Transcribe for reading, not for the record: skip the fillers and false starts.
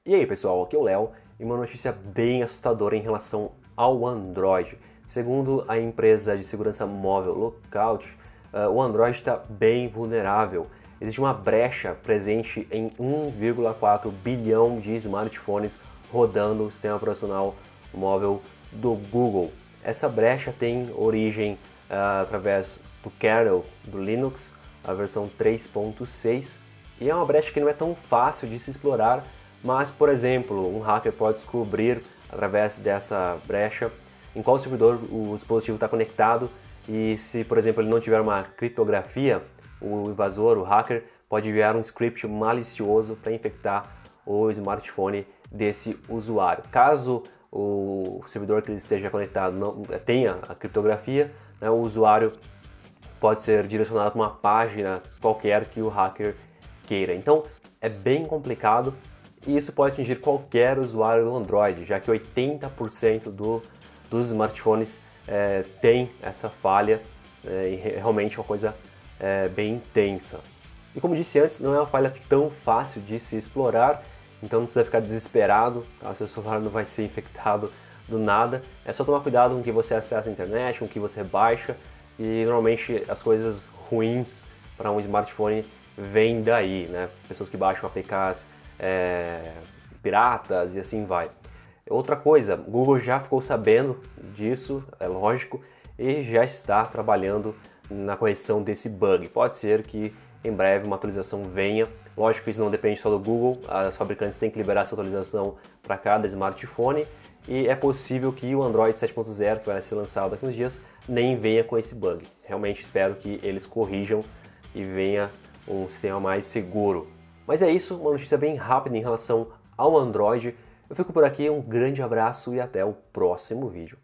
E aí pessoal, aqui é o Léo e uma notícia bem assustadora em relação ao Android. Segundo a empresa de segurança móvel Lookout, o Android está bem vulnerável. Existe uma brecha presente em 1,4 bilhão de smartphones rodando o sistema operacional móvel do Google. Essa brecha tem origem através do kernel do Linux, a versão 3.6, e é uma brecha que não é tão fácil de se explorar. Mas, por exemplo, um hacker pode descobrir, através dessa brecha, em qual servidor o dispositivo está conectado e se, por exemplo, ele não tiver uma criptografia, o invasor, o hacker, pode enviar um script malicioso para infectar o smartphone desse usuário. Caso o servidor que ele esteja conectado não tenha a criptografia, né, o usuário pode ser direcionado para uma página qualquer que o hacker queira. Então, é bem complicado. E isso pode atingir qualquer usuário do Android, já que 80% dos smartphones tem essa falha, e realmente é uma coisa bem intensa. E como disse antes, não é uma falha tão fácil de se explorar, então não precisa ficar desesperado, tá? Seu celular não vai ser infectado do nada. É só tomar cuidado com o que você acessa a internet, com o que você baixa, e normalmente as coisas ruins para um smartphone vêm daí, né? Pessoas que baixam APKs piratas e assim vai. Outra coisa, o Google já ficou sabendo disso, é lógico, e já está trabalhando na correção desse bug. Pode ser que em breve uma atualização venha. Lógico que isso não depende só do Google, as fabricantes têm que liberar essa atualização para cada smartphone, e é possível que o Android 7.0, que vai ser lançado daqui uns dias, nem venha com esse bug. Realmente espero que eles corrijam e venha um sistema mais seguro. Mas é isso, uma notícia bem rápida em relação ao Android. Eu fico por aqui, um grande abraço e até o próximo vídeo.